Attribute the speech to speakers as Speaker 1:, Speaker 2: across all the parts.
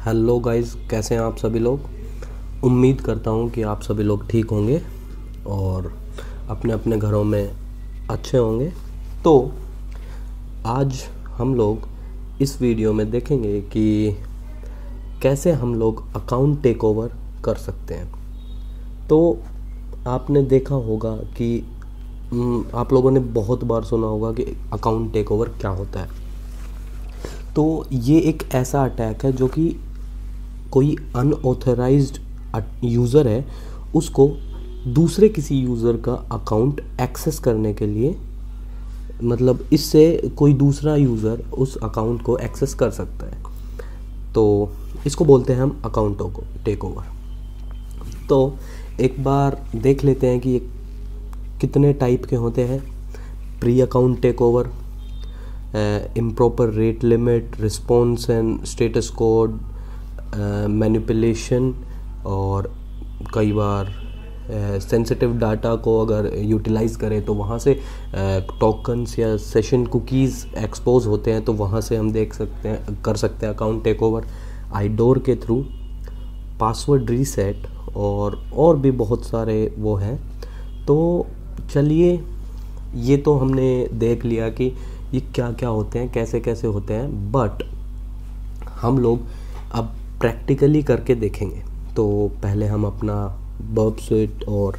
Speaker 1: Hello guys, कैसे हैं आप सभी लोग। उम्मीद करता हूं कि आप सभी लोग ठीक होंगे और अपने अपने घरों में अच्छे होंगे। तो आज हम लोग इस वीडियो में देखेंगे कि कैसे हम लोग अकाउंट टेक ओवर कर सकते हैं। तो आपने देखा होगा कि आप लोगों ने बहुत बार सुना होगा कि अकाउंट टेक ओवर क्या होता है। तो ये एक ऐसा अटैक है जो कि कोई अनऑथराइज्ड यूज़र है, उसको दूसरे किसी यूज़र का अकाउंट एक्सेस करने के लिए, मतलब इससे कोई दूसरा यूज़र उस अकाउंट को एक्सेस कर सकता है। तो इसको बोलते हैं हम अकाउंटों को टेक ओवर। तो एक बार देख लेते हैं कि ये कितने टाइप के होते हैं। Pre account take over, improper rate limit, response and status code, manipulation, और कई बार सेंसिटिव डाटा को अगर यूटिलाइज़ करें तो वहाँ से टोकन्स या सेशन कुकीज़ एक्सपोज होते हैं, तो वहाँ से हम देख सकते हैं, कर सकते हैं अकाउंट टेक ओवर। आईडोर के थ्रू, पासवर्ड रीसेट और भी बहुत सारे वो हैं। तो चलिए, ये तो हमने देख लिया कि ये क्या क्या होते हैं, कैसे कैसे होते हैं, बट हम लोग अब प्रैक्टिकली करके देखेंगे। तो पहले हम अपना बर्ब स्विट और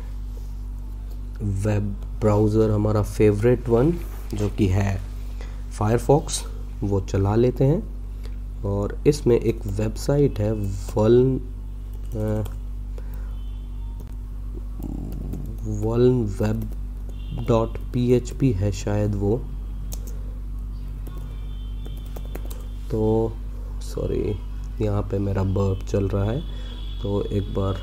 Speaker 1: वेब ब्राउज़र, हमारा फेवरेट वन जो कि है फायरफॉक्स, वो चला लेते हैं। और इसमें एक वेबसाइट है vulnweb.php है शायद वो। तो सॉरी, यहाँ पे मेरा बर्ब चल रहा है, तो एक बार,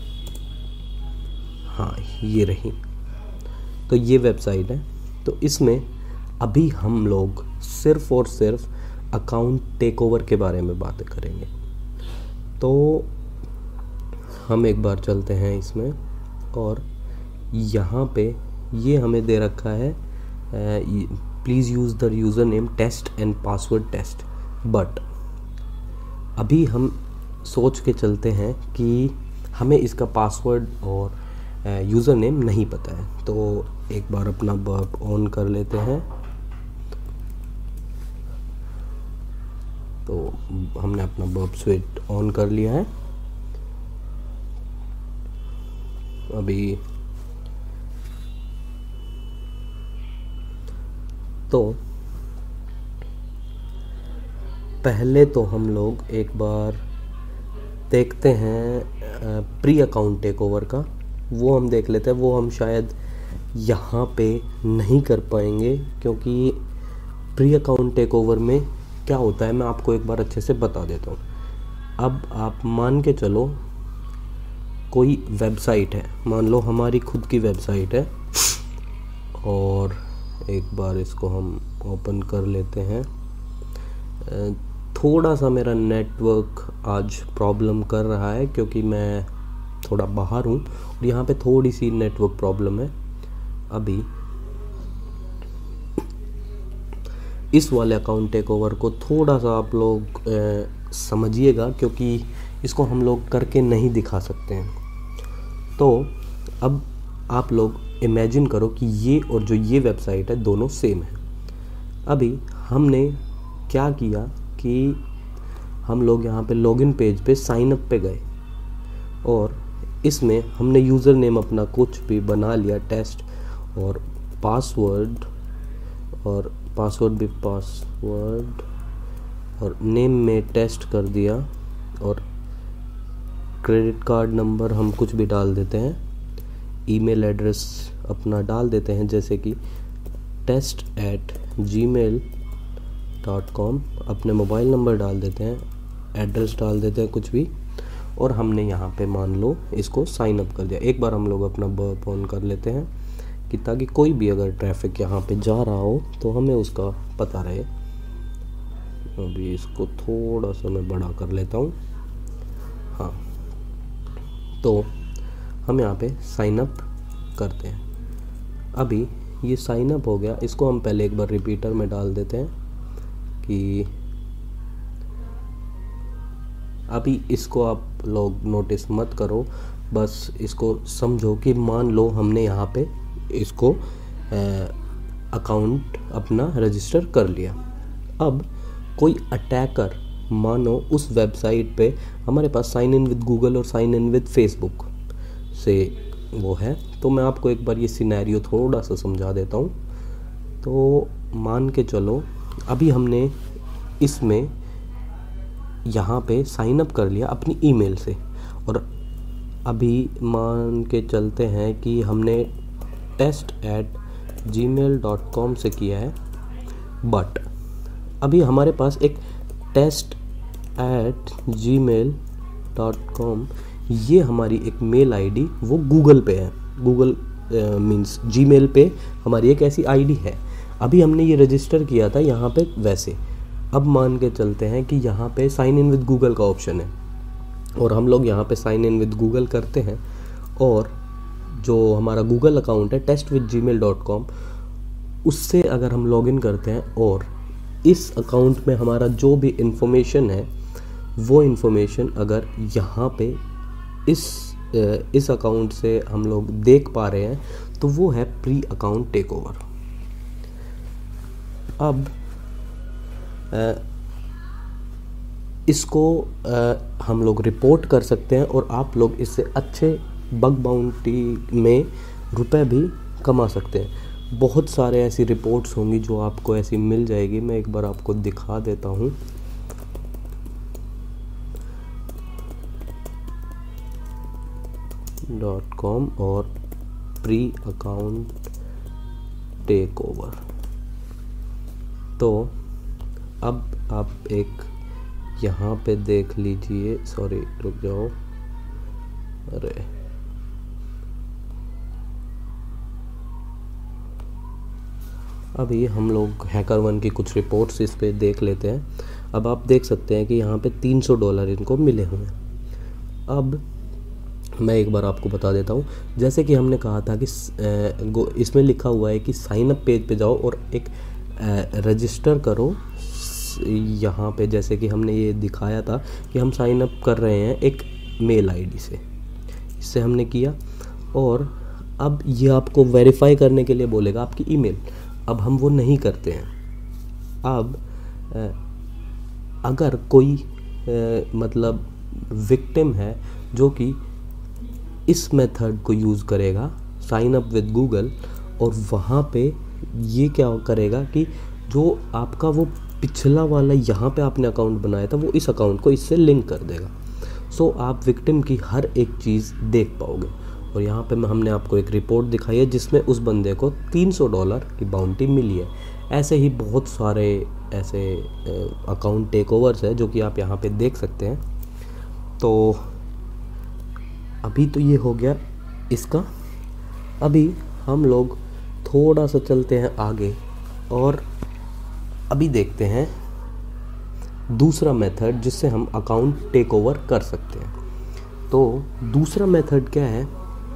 Speaker 1: हाँ ये रही। तो ये वेबसाइट है। तो इसमें अभी हम लोग सिर्फ़ और सिर्फ अकाउंट टेक ओवर के बारे में बातें करेंगे। तो हम एक बार चलते हैं इसमें, और यहाँ पे ये हमें दे रखा है, please use the user name test and password test. But अभी हम सोच के चलते हैं कि हमें इसका पासवर्ड और यूज़र नेम नहीं पता है। तो एक बार अपना बर्ब ऑन कर लेते हैं। तो हमने अपना बर्ब स्विट ऑन कर लिया है। अभी तो पहले तो हम लोग एक बार देखते हैं प्री अकाउंट टेक ओवर का, वो हम देख लेते हैं। वो हम शायद यहाँ पे नहीं कर पाएंगे, क्योंकि प्री अकाउंट टेक ओवर में क्या होता है मैं आपको एक बार अच्छे से बता देता हूँ। अब आप मान के चलो, कोई वेबसाइट है, मान लो हमारी खुद की वेबसाइट है, और एक बार इसको हम ओपन कर लेते हैं। थोड़ा सा मेरा नेटवर्क आज प्रॉब्लम कर रहा है, क्योंकि मैं थोड़ा बाहर हूँ और यहाँ पे थोड़ी सी नेटवर्क प्रॉब्लम है। अभी इस वाले अकाउंट टेक ओवर को थोड़ा सा आप लोग समझिएगा, क्योंकि इसको हम लोग करके नहीं दिखा सकते हैं। तो अब आप लोग इमेजिन करो कि ये और जो ये वेबसाइट है दोनों सेम है। अभी हमने क्या किया कि हम लोग यहाँ पे लॉगिन पेज पे साइन अप पे गए, और इसमें हमने यूज़र नेम अपना कुछ भी बना लिया, टेस्ट, और पासवर्ड भी पासवर्ड, और नेम में टेस्ट कर दिया, और क्रेडिट कार्ड नंबर हम कुछ भी डाल देते हैं, ईमेल एड्रेस अपना डाल देते हैं जैसे कि test@gmail.com, अपने मोबाइल नंबर डाल देते हैं, एड्रेस डाल देते हैं कुछ भी, और हमने यहाँ पे मान लो इसको साइन अप कर दिया। एक बार हम लोग अपना बर्ब ऑन कर लेते हैं, कि ताकि कोई भी अगर ट्रैफिक यहाँ पे जा रहा हो तो हमें उसका पता रहे। अभी इसको थोड़ा सा मैं बड़ा कर लेता हूँ। हाँ, तो हम यहाँ पे साइन अप करते हैं। अभी ये साइन अप हो गया। इसको हम पहले एक बार रिपीटर में डाल देते हैं कि अभी इसको आप लोग नोटिस मत करो, बस इसको समझो कि मान लो हमने यहाँ पे इसको अकाउंट अपना रजिस्टर कर लिया। अब कोई अटैकर मानो उस वेबसाइट पे हमारे पास साइन इन विद गूगल और साइन इन विद फेसबुक से वो है, तो मैं आपको एक बार ये सिनेरियो थोड़ा सा समझा देता हूँ। तो मान के चलो अभी हमने इसमें यहाँ पे साइन अप कर लिया अपनी ईमेल से, और अभी मान के चलते हैं कि हमने test@gmail.com से किया है, बट अभी हमारे पास एक test@gmail.com ये हमारी एक मेल आईडी वो गूगल पे है, गूगल मीन्स जीमेल पे हमारी एक ऐसी आईडी है। अभी हमने ये रजिस्टर किया था यहाँ पे वैसे। अब मान के चलते हैं कि यहाँ पे साइन इन विद गूगल का ऑप्शन है, और हम लोग यहाँ पे साइन इन विद गूगल करते हैं, और जो हमारा गूगल अकाउंट है test@gmail.com उससे अगर हम लॉगिन करते हैं, और इस अकाउंट में हमारा जो भी इंफॉर्मेशन है वो इंफॉर्मेशन अगर यहाँ पे इस अकाउंट से हम लोग देख पा रहे हैं, तो वो है प्री अकाउंट टेक ओवर। अब इसको हम लोग रिपोर्ट कर सकते हैं, और आप लोग इससे अच्छे बग बाउंटी में रुपए भी कमा सकते हैं। बहुत सारे ऐसी रिपोर्ट्स होंगी जो आपको ऐसी मिल जाएगी। मैं एक बार आपको दिखा देता हूँ। .com और प्री अकाउंट टेक ओवर। तो अब आप एक यहाँ पे देख लीजिए, सॉरी रुक जाओ, अरे अभी हम लोग HackerOne की कुछ रिपोर्ट्स इस पे देख लेते हैं। अब आप देख सकते हैं कि यहाँ पे $300 इनको मिले हुए हैं। अब मैं एक बार आपको बता देता हूँ, जैसे कि हमने कहा था कि इसमें लिखा हुआ है कि साइन अप पेज पे जाओ और एक रजिस्टर करो। यहाँ पे जैसे कि हमने ये दिखाया था कि हम साइन अप कर रहे हैं एक मेल आईडी से, इससे हमने किया, और अब ये आपको वेरीफाई करने के लिए बोलेगा आपकी ईमेल। अब हम वो नहीं करते हैं। अब अगर कोई मतलब विक्टिम है जो कि इस मेथड को यूज़ करेगा साइन अप विद गूगल, और वहाँ पे ये क्या करेगा कि जो आपका वो पिछला वाला यहाँ पे आपने अकाउंट बनाया था वो इस अकाउंट को इससे लिंक कर देगा। सो आप विक्टिम की हर एक चीज़ देख पाओगे। और यहाँ पे हमने आपको एक रिपोर्ट दिखाई है जिसमें उस बंदे को $300 की बाउंटी मिली है। ऐसे ही बहुत सारे ऐसे अकाउंट टेक ओवर्स है जो कि आप यहाँ पे देख सकते हैं। तो अभी तो ये हो गया इसका। अभी हम लोग थोड़ा सा चलते हैं आगे और अभी देखते हैं दूसरा मेथड जिससे हम अकाउंट टेक ओवर कर सकते हैं। तो दूसरा मेथड क्या है?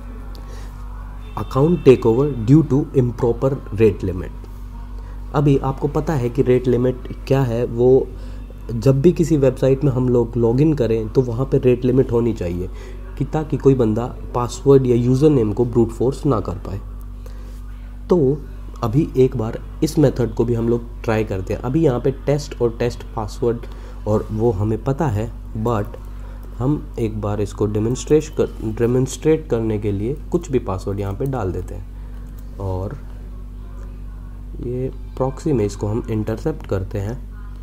Speaker 1: Account take over due to improper rate limit. अभी आपको पता है कि रेट लिमिट क्या है। वो जब भी किसी वेबसाइट में हम लोग लॉगिन करें तो वहाँ पे रेट लिमिट होनी चाहिए कि ताकि कोई बंदा पासवर्ड या यूज़र नेम को ब्रूट फोर्स ना कर पाए। तो अभी एक बार इस मेथड को भी हम लोग ट्राई करते हैं। अभी यहाँ पे टेस्ट और टेस्ट पासवर्ड और वो हमें पता है, बट हम एक बार इसको डेमोन्स्ट्रेट करने के लिए कुछ भी पासवर्ड यहाँ पे डाल देते हैं और ये प्रॉक्सी में इसको हम इंटरसेप्ट करते हैं।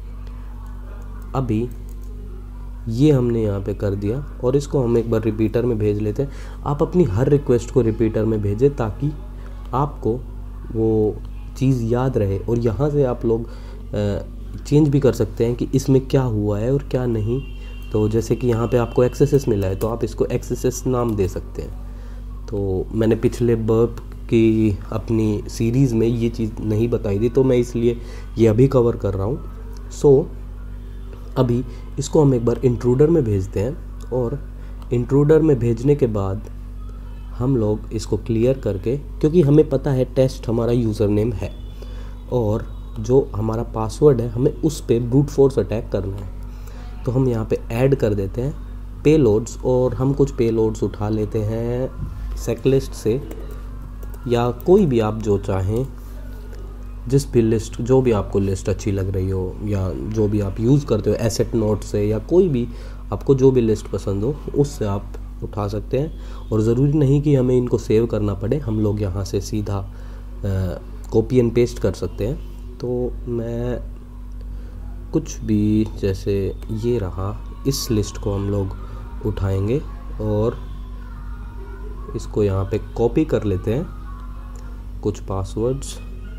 Speaker 1: अभी ये हमने यहाँ पे कर दिया और इसको हम एक बार रिपीटर में भेज लेते हैं। आप अपनी हर रिक्वेस्ट को रिपीटर में भेजें ताकि आपको वो चीज़ याद रहे, और यहाँ से आप लोग चेंज भी कर सकते हैं कि इसमें क्या हुआ है और क्या नहीं। तो जैसे कि यहाँ पे आपको एक्सेस मिला है तो आप इसको एक्सेस नाम दे सकते हैं। तो मैंने पिछले बर्ब की अपनी सीरीज़ में ये चीज़ नहीं बताई थी, तो मैं इसलिए ये अभी कवर कर रहा हूँ। सो अभी इसको हम एक बार इंट्रूडर में भेजते हैं और इंट्रूडर में भेजने के बाद हम लोग इसको क्लियर करके, क्योंकि हमें पता है टेस्ट हमारा यूज़र नेम है और जो हमारा पासवर्ड है हमें उस पर ब्रूट फोर्स अटैक करना है। तो हम यहाँ पे ऐड कर देते हैं पेलोड्स, और हम कुछ पेलोड्स उठा लेते हैं सेकलिस्ट से, या कोई भी आप जो चाहें, जिस भी लिस्ट, जो भी आपको लिस्ट अच्छी लग रही हो, या जो भी आप यूज़ करते हो एसेट नोट से, या कोई भी आपको जो भी लिस्ट पसंद हो उससे आप उठा सकते हैं। और ज़रूरी नहीं कि हमें इनको सेव करना पड़े, हम लोग यहाँ से सीधा कॉपी एंड पेस्ट कर सकते हैं। तो मैं कुछ भी, जैसे ये रहा, इस लिस्ट को हम लोग उठाएंगे और इसको यहाँ पे कॉपी कर लेते हैं, कुछ पासवर्ड्स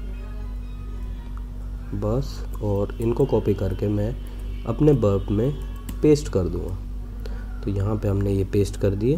Speaker 1: बस, और इनको कॉपी करके मैं अपने बर्ब में पेस्ट कर दूँगा। तो यहाँ पे हमने ये पेस्ट कर दिए,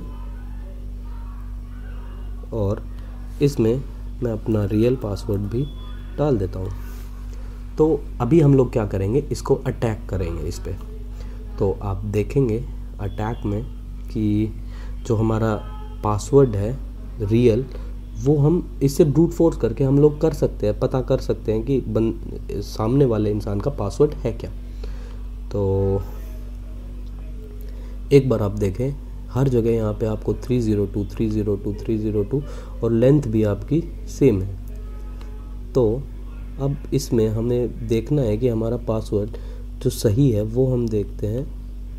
Speaker 1: और इसमें मैं अपना रियल पासवर्ड भी डाल देता हूँ। तो अभी हम लोग क्या करेंगे, इसको अटैक करेंगे इस पे। तो आप देखेंगे अटैक में कि जो हमारा पासवर्ड है रियल, वो हम इससे ब्रूट फोर्स करके हम लोग कर सकते हैं, पता कर सकते हैं कि सामने वाले इंसान का पासवर्ड है क्या। तो एक बार आप देखें, हर जगह यहाँ पे आपको 302 302 302 और लेंथ भी आपकी सेम है। तो अब इसमें हमें देखना है कि हमारा पासवर्ड जो सही है वो हम देखते हैं।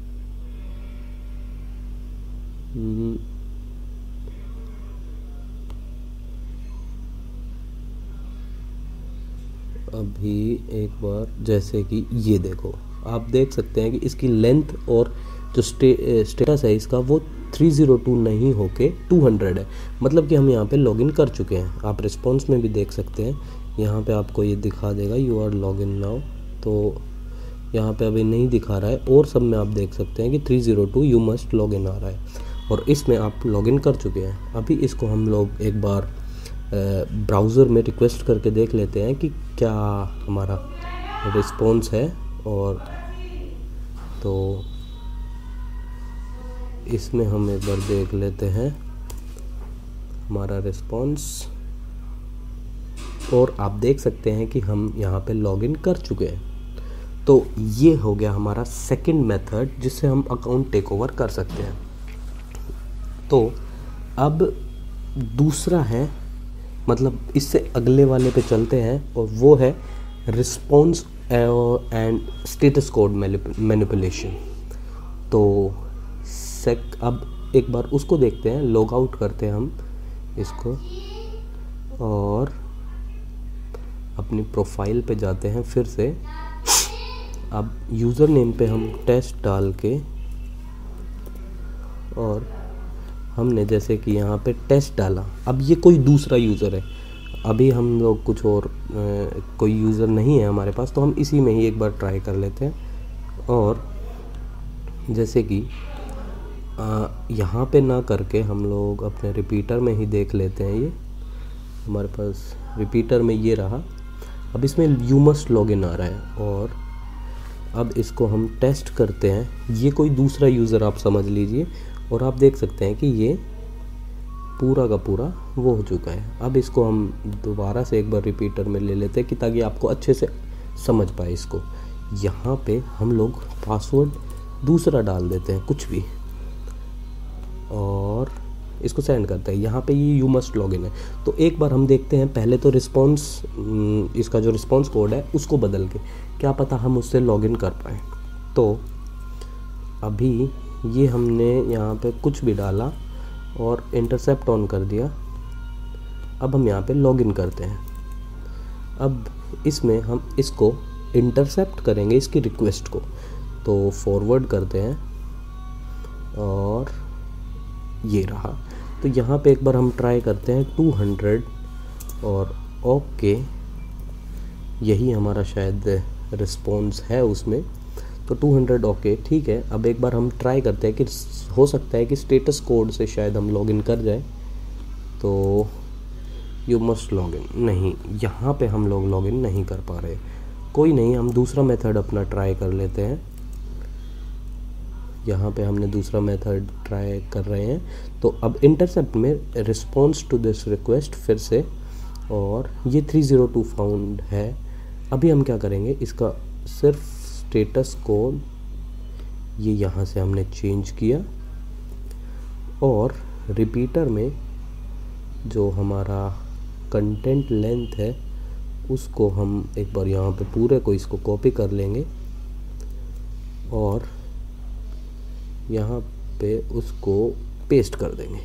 Speaker 1: अभी एक बार, जैसे कि ये देखो, आप देख सकते हैं कि इसकी लेंथ और जो स्टेटस है इसका वो 302 नहीं होके 200 है, मतलब कि हम यहाँ पे लॉगिन कर चुके हैं। आप रिस्पॉन्स में भी देख सकते हैं, यहाँ पे आपको ये दिखा देगा यू आर लॉगिन नाउ। तो यहाँ पे अभी नहीं दिखा रहा है, और सब में आप देख सकते हैं कि 302 यू मस्ट लॉगिन आ रहा है, और इसमें आप लॉगिन कर चुके हैं। अभी इसको हम लोग एक बार ब्राउज़र में रिक्वेस्ट करके देख लेते हैं कि क्या हमारा रिस्पॉन्स है। और तो इसमें हम एक बार देख लेते हैं हमारा रिस्पॉन्स, और आप देख सकते हैं कि हम यहाँ पे लॉगिन कर चुके हैं। तो ये हो गया हमारा सेकंड मेथड जिससे हम अकाउंट टेक ओवर कर सकते हैं। तो अब दूसरा है, मतलब इससे अगले वाले पे चलते हैं, और वो है response and status code manipulation. तो अब एक बार उसको देखते हैं, लॉग आउट करते हैं हम इसको, और अपनी प्रोफाइल पे जाते हैं फिर से। अब यूज़र नेम पे हम टेस्ट डाल के, और हमने जैसे कि यहाँ पे टेस्ट डाला, अब ये कोई दूसरा यूज़र है, अभी हम लोग कुछ और कोई यूज़र नहीं है हमारे पास, तो हम इसी में ही एक बार ट्राई कर लेते हैं। और जैसे कि यहाँ पे ना करके हम लोग अपने रिपीटर में ही देख लेते हैं। ये हमारे पास रिपीटर में ये रहा, अब इसमें यू मस्ट लॉगिन आ रहा है, और अब इसको हम टेस्ट करते हैं। ये कोई दूसरा यूज़र आप समझ लीजिए, और आप देख सकते हैं कि ये पूरा का पूरा वो हो चुका है। अब इसको हम दोबारा से एक बार रिपीटर में ले लेते हैं कि ताकि आपको अच्छे से समझ पाए इसको। यहाँ पे हम लोग पासवर्ड दूसरा डाल देते हैं कुछ भी, और इसको सेंड करते हैं। यहाँ पे ये यू मस्ट लॉगिन है। तो एक बार हम देखते हैं, पहले तो रिस्पॉन्स, इसका जो रिस्पॉन्स कोड है उसको बदल के, क्या पता हम उससे लॉगिन कर पाएँ। तो अभी ये हमने यहाँ पे कुछ भी डाला और इंटरसेप्ट ऑन कर दिया। अब हम यहाँ पे लॉगिन करते हैं। अब इसमें हम इसको इंटरसेप्ट करेंगे, इसकी रिक्वेस्ट को, तो फॉरवर्ड करते हैं, और ये रहा। तो यहाँ पे एक बार हम ट्राई करते हैं 200, और ओके, यही हमारा शायद रिस्पॉन्स है उसमें। तो 200 ओके, ठीक है। अब एक बार हम ट्राई करते हैं कि हो सकता है कि स्टेटस कोड से शायद हम लॉगिन कर जाए। तो यू मस्ट लॉगिन, नहीं, यहाँ पे हम लोग लॉगिन नहीं कर पा रहे। कोई नहीं, हम दूसरा मेथड अपना ट्राई कर लेते हैं। यहाँ पे हमने दूसरा मेथड ट्राई कर रहे हैं। तो अब इंटरसेप्ट में रिस्पॉन्स टू दिस रिक्वेस्ट फिर से, और ये 302 फाउंड है। अभी हम क्या करेंगे, इसका सिर्फ स्टेटस कोड ये यहाँ से हमने चेंज किया और रिपीटर में जो हमारा कंटेंट लेंथ है उसको हम एक बार यहाँ पे पूरे को इसको कॉपी कर लेंगे और यहाँ पे उसको पेस्ट कर देंगे।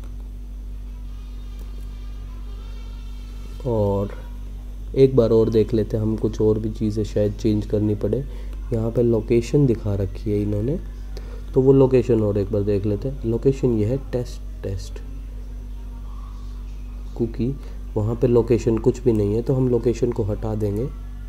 Speaker 1: और एक बार और देख लेते हैं, हम कुछ और भी चीज़ें शायद चेंज करनी पड़े। यहाँ पे लोकेशन दिखा रखी है इन्होंने, तो वो लोकेशन और एक बार देख लेते हैं। लोकेशन ये है टेस्ट कुकी, वहाँ पे लोकेशन कुछ भी नहीं है, तो हम लोकेशन को हटा देंगे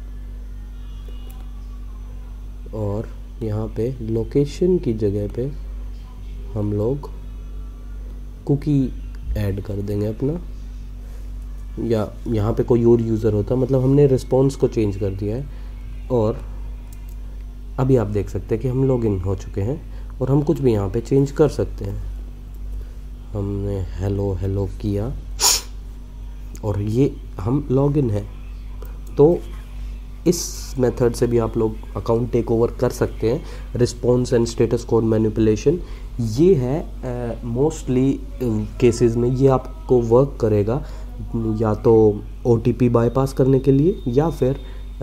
Speaker 1: और यहाँ पे लोकेशन की जगह पे हम लोग कुकी ऐड कर देंगे अपना, या यहाँ पे कोई और यूज़र होता, मतलब हमने रिस्पॉन्स को चेंज कर दिया है। और अभी आप देख सकते हैं कि हम लॉगिन हो चुके हैं और हम कुछ भी यहाँ पे चेंज कर सकते हैं। हमने हेलो किया और ये हम लॉगिन है। तो इस मेथड से भी आप लोग अकाउंट टेक ओवर कर सकते हैं। Response and status code manipulation ये है मोस्टली केसेस में ये आपको वर्क करेगा, या तो OTP बाईपास करने के लिए या फिर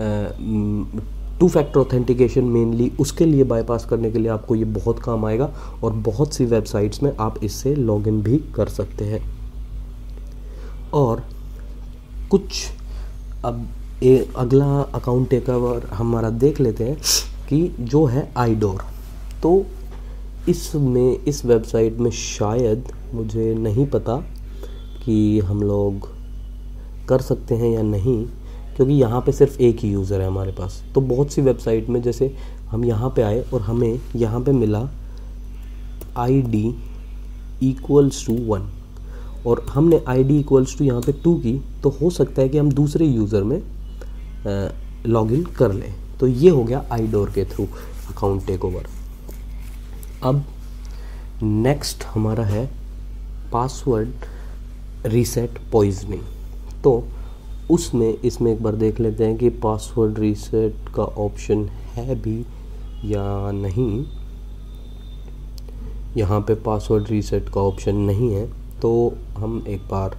Speaker 1: 2 फैक्टर ऑथेंटिकेशन मेनली उसके लिए बाईपास करने के लिए आपको ये बहुत काम आएगा। और बहुत सी वेबसाइट्स में आप इससे लॉगिन भी कर सकते हैं। और कुछ अब अगला अकाउंट टेकओवर हमारा देख लेते हैं कि जो है iDoor। तो इसमें इस वेबसाइट में शायद मुझे नहीं पता कि हम लोग कर सकते हैं या नहीं, क्योंकि यहाँ पे सिर्फ एक ही यूज़र है हमारे पास। तो बहुत सी वेबसाइट में जैसे हम यहाँ पे आए और हमें यहाँ पे मिला ID = 1 और हमने ID = यहाँ पे 2 की, तो हो सकता है कि हम दूसरे यूज़र में लॉगिन कर लें। तो ये हो गया iDoor के थ्रू अकाउंट टेक ओवर। अब नेक्स्ट हमारा है पासवर्ड रीसेट पॉइजनिंग। तो उसमें इसमें एक बार देख लेते हैं कि पासवर्ड रीसेट का ऑप्शन है भी या नहीं। यहाँ पे पासवर्ड रीसेट का ऑप्शन नहीं है, तो हम एक बार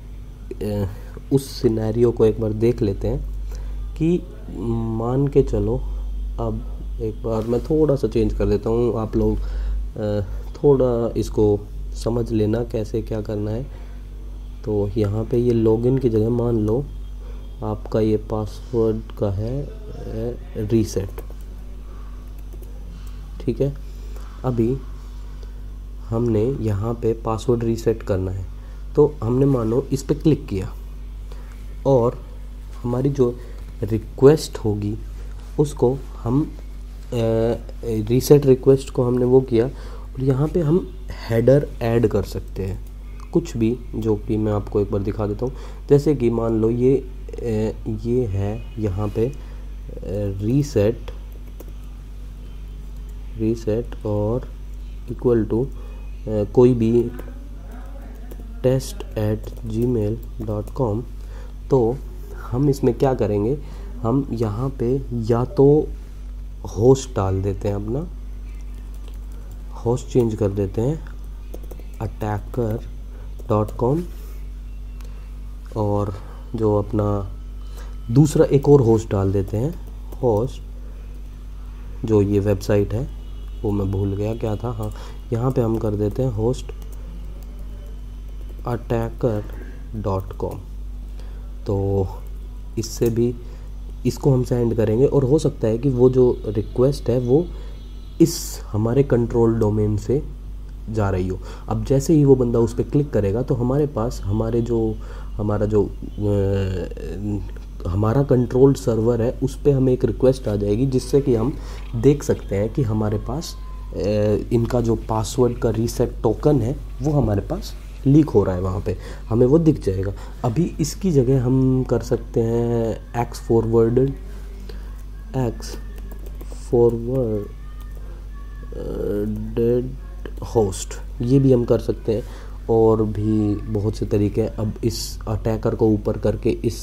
Speaker 1: उस सिनेरियो को एक बार देख लेते हैं कि मान के चलो, अब एक बार मैं थोड़ा सा चेंज कर देता हूँ, आप लोग थोड़ा इसको समझ लेना कैसे क्या करना है। तो यहाँ पे ये लॉगिन की जगह मान लो आपका ये पासवर्ड का है रीसेट, ठीक है। अभी हमने यहाँ पे पासवर्ड रीसेट करना है, तो हमने मानो इस पे क्लिक किया और हमारी जो रिक्वेस्ट होगी उसको हम रीसेट रिक्वेस्ट को हमने वो किया और यहाँ पे हम हेडर ऐड कर सकते हैं कुछ भी, जो कि मैं आपको एक बार दिखा देता हूँ। जैसे कि मान लो ये है यहाँ पे रीसेट और इक्वल टू कोई भी test@gmail.com। तो हम इसमें क्या करेंगे, हम यहाँ पे या तो होस्ट डाल देते हैं, अपना होस्ट चेंज कर देते हैं attacker.com, और जो अपना दूसरा एक और होस्ट डाल देते हैं, होस्ट जो ये वेबसाइट है वो मैं भूल गया क्या था, हाँ यहाँ पे हम कर देते हैं होस्ट attacker.com। तो इससे भी इसको हम सेंड करेंगे और हो सकता है कि वो जो रिक्वेस्ट है वो इस हमारे कंट्रोल डोमेन से जा रही हो। अब जैसे ही वो बंदा उस पर क्लिक करेगा तो हमारे पास हमारा कंट्रोल सर्वर है उस पर हमें एक रिक्वेस्ट आ जाएगी, जिससे कि हम देख सकते हैं कि हमारे पास इनका जो पासवर्ड का रीसेट टोकन है वो हमारे पास लीक हो रहा है, वहाँ पे हमें वो दिख जाएगा। अभी इसकी जगह हम कर सकते हैं एक्स फॉरवर्डेड होस्ट, ये भी हम कर सकते हैं। और भी बहुत से तरीके हैं। अब इस अटैकर को ऊपर करके इस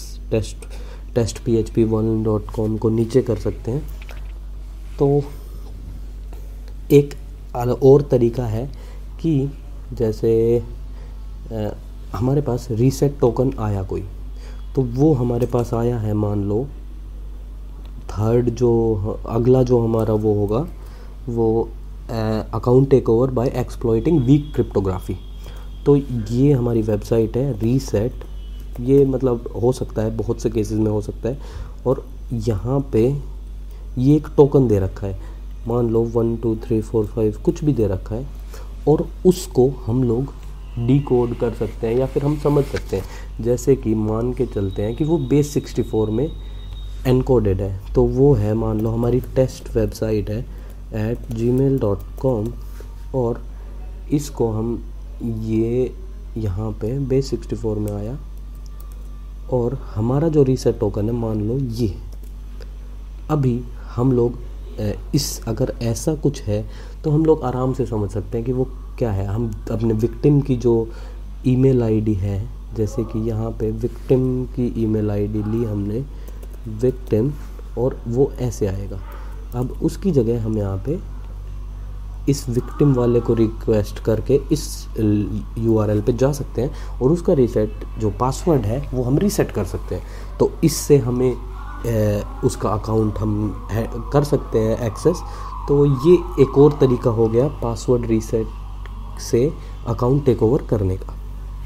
Speaker 1: test.php1.com को नीचे कर सकते हैं। तो एक और तरीका है कि जैसे हमारे पास रीसेट टोकन आया कोई, तो वो हमारे पास आया है, मान लो थर्ड जो अगला जो हमारा वो होगा वो account take over by exploiting weak cryptography. तो ये हमारी वेबसाइट है रीसेट, ये मतलब हो सकता है बहुत से केसेस में हो सकता है, और यहाँ पे ये एक टोकन दे रखा है, मान लो 1 2 3 4 5 कुछ भी दे रखा है, और उसको हम लोग डिकोड कर सकते हैं या फिर हम समझ सकते हैं। जैसे कि मान के चलते हैं कि वो बेस 64 में एनकोडेड है, तो वो है मान लो हमारी टेस्ट वेबसाइट है @gmail.com, और इसको हम ये यहाँ पे बेस 64 में आया, और हमारा जो रीसेट टोकन है मान लो ये। अभी हम लोग इस अगर ऐसा कुछ है तो हम लोग आराम से समझ सकते हैं कि वो क्या है। हम अपने विक्टिम की जो ईमेल आईडी है, जैसे कि यहाँ पे विक्टिम की ईमेल आईडी ली हमने विक्टिम, और वो ऐसे आएगा। अब उसकी जगह हम यहाँ पे इस विक्टिम वाले को रिक्वेस्ट करके इस यूआरएल पे जा सकते हैं और उसका रीसेट जो पासवर्ड है वो हम रीसेट कर सकते हैं। तो इससे हमें उसका अकाउंट हम कर सकते हैं एक्सेस। तो ये एक और तरीका हो गया पासवर्ड रीसेट से अकाउंट टेक ओवर करने का।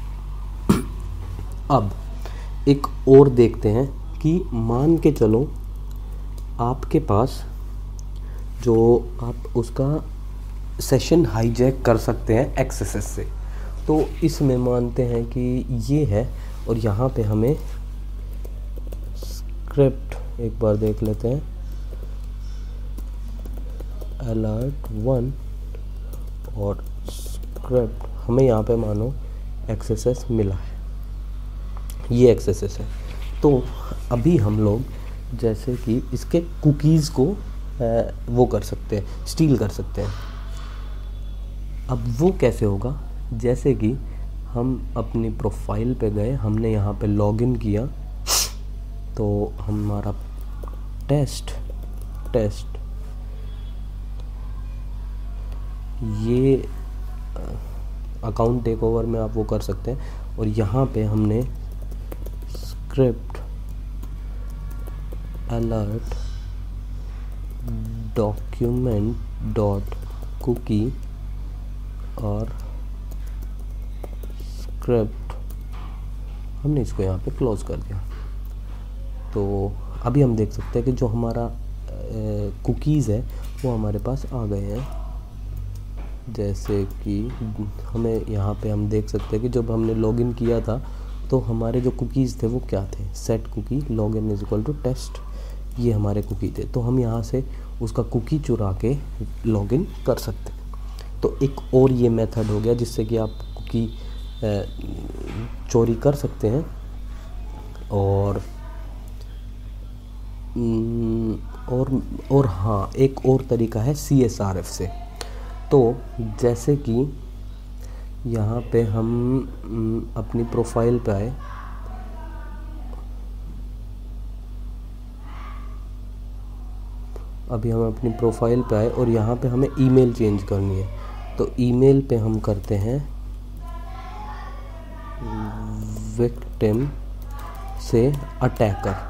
Speaker 1: अब एक और देखते हैं कि मान के चलो आपके पास जो आप उसका सेशन हाईजैक कर सकते हैं एक्सेस से, तो इसमें मानते हैं कि ये है, और यहाँ पे हमें स्क्रिप्ट एक बार देख लेते हैं, अलर्ट 1 और स्क्रिप्ट हमें यहाँ पे मानो एक्सेस मिला है, ये एक्सेस है। तो अभी हम लोग जैसे कि इसके कुकीज़ को वो कर सकते हैं, स्टील कर सकते हैं। अब वो कैसे होगा, जैसे कि हम अपनी प्रोफाइल पे गए, हमने यहाँ पे लॉगिन किया, तो हमारा टेस्ट ये अकाउंट टेक ओवर में आप वो कर सकते हैं, और यहाँ पे हमने script alert document dot cookie और स्क्रिप्ट हमने इसको यहाँ पे क्लोज कर दिया। तो अभी हम देख सकते हैं कि जो हमारा कुकीज़ है वो हमारे पास आ गए हैं। जैसे कि हमें यहाँ पे हम देख सकते हैं कि जब हमने लॉगिन किया था तो हमारे जो कुकीज़ थे वो क्या थे, set cookie login is equal to test, ये हमारे कुकी थे। तो हम यहाँ से उसका कुकी चुरा के लॉगिन कर सकते हैं। तो एक और ये मेथड हो गया जिससे कि आप कुकी चोरी कर सकते हैं। और हाँ, एक और तरीका है CSRF से। तो जैसे कि यहाँ पे हम अपनी प्रोफाइल पे आए, अभी हम अपनी प्रोफाइल पे आए और यहाँ पे हमें ईमेल चेंज करनी है। तो ईमेल पे हम करते हैं विक्टिम से अटैकर,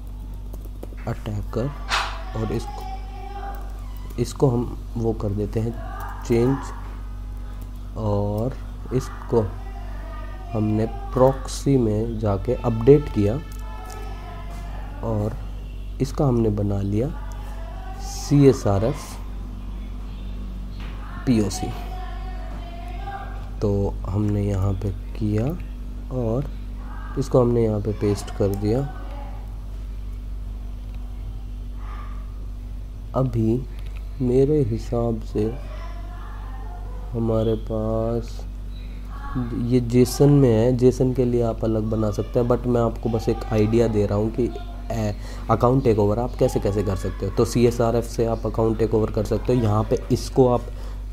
Speaker 1: और इसको हम वो कर देते हैं चेंज, और इसको हमने प्रॉक्सी में जाके अपडेट किया और इसका हमने बना लिया CSRF POC। तो हमने यहाँ पे किया और इसको हमने यहाँ पे पेस्ट कर दिया। अभी मेरे हिसाब से हमारे पास ये जेसन में है, जेसन के लिए आप अलग बना सकते हैं, बट मैं आपको बस एक आइडिया दे रहा हूँ कि अकाउंट टेक ओवर आप कैसे कैसे कर सकते हो। तो CSRF से आप अकाउंट टेक ओवर कर सकते हो। यहाँ पे इसको आप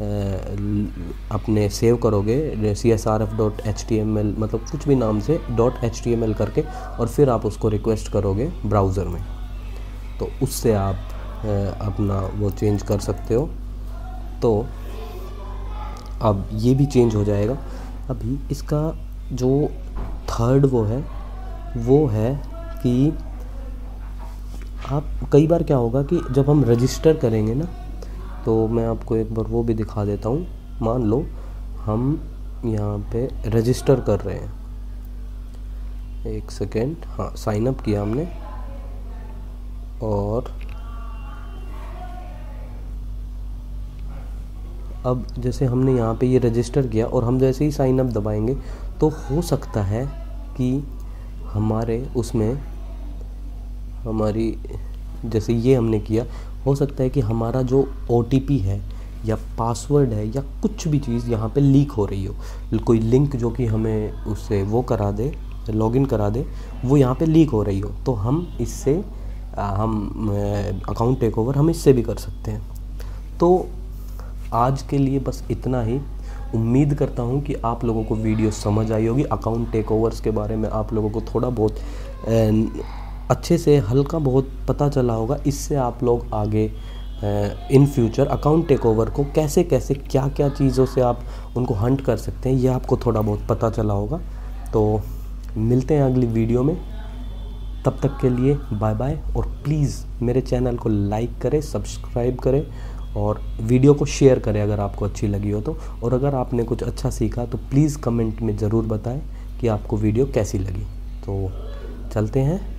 Speaker 1: अपने सेव करोगे CSRF.html, मतलब कुछ भी नाम से .html करके, और फिर आप उसको रिक्वेस्ट करोगे ब्राउज़र में, तो उससे आप अपना वो चेंज कर सकते हो। तो अब ये भी चेंज हो जाएगा। अभी इसका जो थर्ड वो है कि आप कई बार क्या होगा कि जब हम रजिस्टर करेंगे ना, तो मैं आपको एक बार वो भी दिखा देता हूँ। मान लो हम यहाँ पे रजिस्टर कर रहे हैं, एक सेकेंड, हाँ साइन अप किया हमने, और अब जैसे हमने यहाँ पे ये रजिस्टर किया और हम जैसे ही साइन अप दबाएंगे तो हो सकता है कि हमारे उसमें हमारी, जैसे ये हमने किया, हो सकता है कि हमारा जो OTP है या पासवर्ड है या कुछ भी चीज़ यहाँ पे लीक हो रही हो, कोई लिंक जो कि हमें उससे वो करा दे, लॉगिन करा दे, वो यहाँ पे लीक हो रही हो, तो हम इससे अकाउंट टेक ओवर हम इससे भी कर सकते हैं। तो आज के लिए बस इतना ही। उम्मीद करता हूँ कि आप लोगों को वीडियो समझ आई होगी। अकाउंट टेक ओवर्स के बारे में आप लोगों को थोड़ा बहुत अच्छे से हल्का बहुत पता चला होगा। इससे आप लोग आगे in future account take over को कैसे कैसे क्या क्या चीज़ों से आप उनको हंट कर सकते हैं, ये आपको थोड़ा बहुत पता चला होगा। तो मिलते हैं अगली वीडियो में, तब तक के लिए बाय बाय। और प्लीज़ मेरे चैनल को लाइक करें, सब्सक्राइब करें और वीडियो को शेयर करें अगर आपको अच्छी लगी हो तो। और अगर आपने कुछ अच्छा सीखा तो प्लीज़ कमेंट में ज़रूर बताएं कि आपको वीडियो कैसी लगी। तो चलते हैं।